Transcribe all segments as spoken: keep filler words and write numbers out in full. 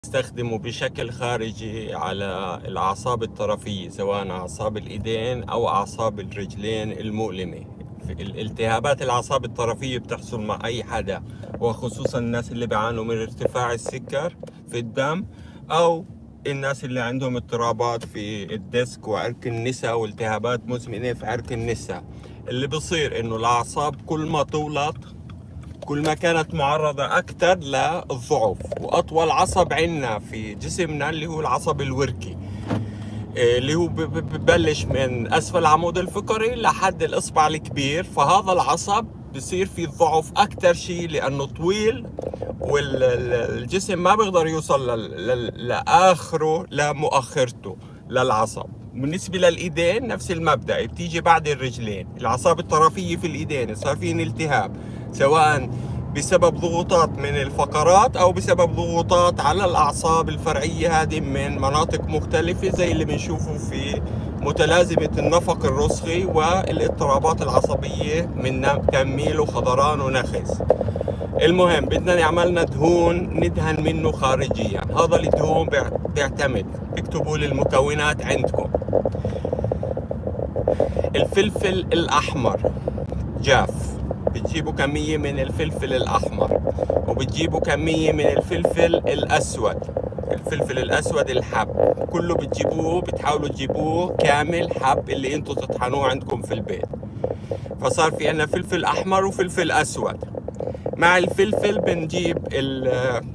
نستخدمه بشكل خارجي على الأعصاب الطرفية، سواء أعصاب الإيدين أو أعصاب الرجلين المؤلمة. الالتهابات الأعصاب الطرفية بتحصل مع أي حدا، وخصوصا الناس اللي بيعانوا من ارتفاع السكر في الدم، أو الناس اللي عندهم اضطرابات في الديسك وعرق النسا والتهابات مزمنة في عرق النسا. اللي بصير إنه الأعصاب كل ما طولت كل ما كانت معرضة أكثر للضعف. وأطول عصب عندنا في جسمنا اللي هو العصب الوركي، اللي هو ببلش من أسفل العمود الفقري لحد الإصبع الكبير. فهذا العصب بصير فيه ضعف أكثر شيء لأنه طويل، والجسم ما بيقدر يوصل لآخره لمؤخرته للعصب. بالنسبة للإيدين نفس المبدأ، بتيجي بعد الرجلين. الأعصاب الطرفية في الإيدين صار فيهن التهاب، سواء بسبب ضغوطات من الفقرات أو بسبب ضغوطات على الأعصاب الفرعية، هذه من مناطق مختلفة زي اللي بنشوفه في متلازمة النفق الرسغي والاضطرابات العصبية من تنميل وخضران ونخز. المهم بدنا نعملنا دهون ندهن منه خارجيا. هذا الدهون بيعتمد، اكتبوا لي المكونات عندكم. الفلفل الأحمر جاف، بتجيبوا كمية من الفلفل الأحمر، وبتجيبوا كمية من الفلفل الأسود. الفلفل الأسود الحب كله بتجيبوه، بتحاولوا تجيبوه كامل حب اللي انتوا تطحنوه عندكم في البيت. فصار في عنا فلفل أحمر وفلفل أسود. مع الفلفل بنجيب ال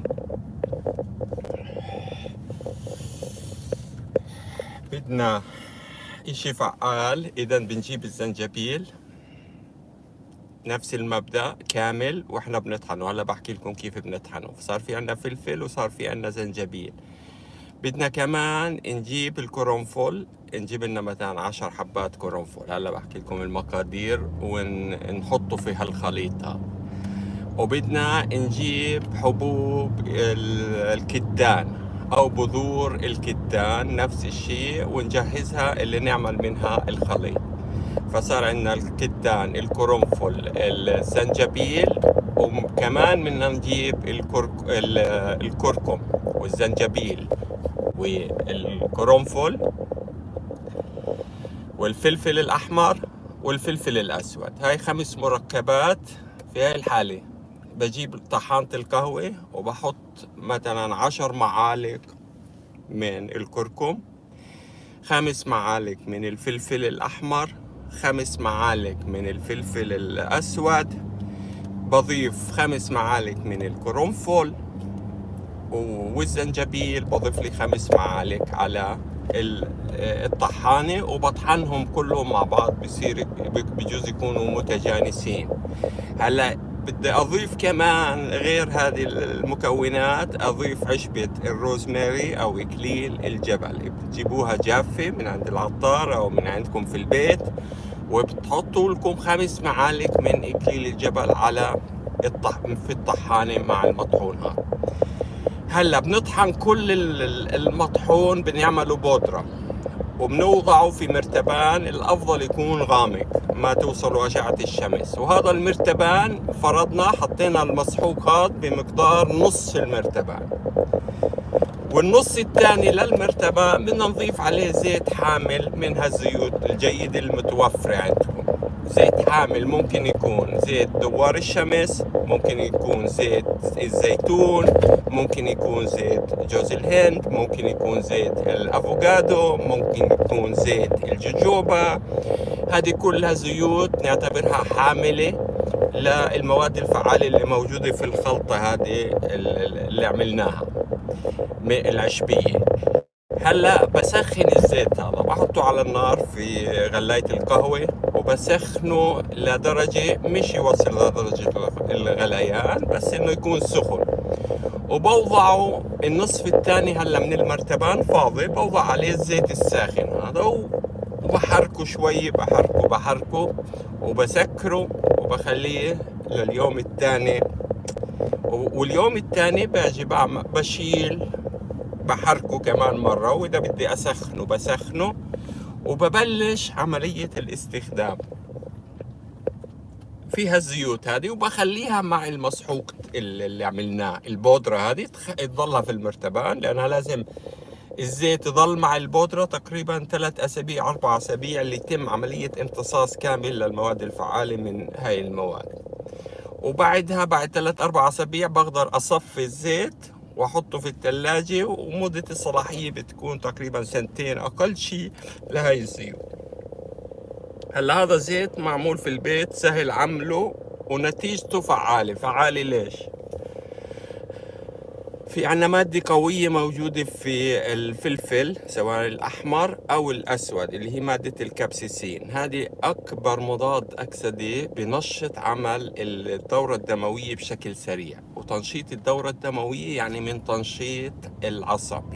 بدنا اشي فعال، اذا بنجيب الزنجبيل نفس المبدأ كامل واحنا بنطحنه. هلا بحكي لكم كيف بنطحنه. صار في عنا فلفل وصار في عنا زنجبيل. بدنا كمان نجيب القرنفل، نجيب لنا مثلا عشر حبات قرنفل. هلا بحكي لكم المقادير ونحطه في هالخليط هذا. وبدنا نجيب حبوب الكتان او بذور الكتان نفس الشيء، ونجهزها اللي نعمل منها الخليط. فصار عندنا الكتان، القرنفل، الزنجبيل، وكمان بدنا نجيب الكرك... الكركم والزنجبيل والقرنفل والفلفل الأحمر والفلفل الأسود. هاي خمس مركبات. في هاي الحالة بجيب طحانة القهوة وبحط مثلا عشر معالق من الكركم، خمس معالق من الفلفل الأحمر، خمس معالق من الفلفل الأسود، بضيف خمس معالق من القرنفل والزنجبيل، بضيف لي خمس معالق على الطحانة، وبطحنهم كلهم مع بعض. بصير بجوز يكونوا متجانسين. هلا بدي أضيف كمان غير هذه المكونات، أضيف عشبة الروزماري أو إكليل الجبل. بتجيبوها جافة من عند العطار أو من عندكم في البيت، وبتحطوا لكم خمس معالق من إكليل الجبل على الطح... في الطحانة مع المطحون هذا. هلا بنطحن كل المطحون، بنعمله بودرة وبنوضعه في مرتبان. الأفضل يكون غامق ما توصلوا أشعة الشمس. وهذا المرتبان فرضنا حطينا المسحوق هذا بمقدار نص المرتبان، والنص الثاني للمرتبان بدنا نضيف عليه زيت حامل من هالزيوت الجيدة المتوفرة عندكم. زيت حامل ممكن يكون زيت دوار الشمس، ممكن يكون زيت الزيتون، ممكن يكون زيت جوز الهند، ممكن يكون زيت الافوكادو، ممكن يكون زيت الجوجوبا. هذه كلها زيوت نعتبرها حاملة للمواد الفعالة اللي موجودة في الخلطة هذه اللي عملناها العشبية. هلا بسخن الزيت هذا، بحطه على النار في غلاية القهوة، وبسخنه لدرجة مش يوصل لدرجة الغليان، بس انه يكون سخن. وبوضعه النصف الثاني هلا من المرتبان فاضي، بوضع عليه الزيت الساخن هذا وبحركه شوي، بحركه بحركه وبسكره وبخليه لليوم الثاني. واليوم الثاني باجي بعمل بشيل بحركه كمان مرة، وإذا بدي أسخنه بسخنه، وببلش عملية الاستخدام. فيها الزيوت هذه، وبخليها مع المسحوق اللي عملناه البودرة هذه تخ- تضلها في المرتبان، لأنها لازم الزيت يضل مع البودرة تقريبا ثلاث أسابيع أربع أسابيع اللي يتم عملية امتصاص كامل للمواد الفعالة من هاي المواد. وبعدها بعد ثلاث أربع أسابيع بقدر أصفي الزيت وأحطه في الثلاجة، ومدة الصلاحية بتكون تقريبا سنتين أقل شيء لهاي الزيوت. هلا هذا زيت معمول في البيت، سهل عمله ونتيجته فعالة. فعالة ليش؟ في عنا مادة قوية موجودة في الفلفل سواء الأحمر أو الأسود اللي هي مادة الكابسيسين. هذه أكبر مضاد أكسدة بنشط عمل الدورة الدموية بشكل سريع، وتنشيط الدورة الدموية يعني من تنشيط العصب.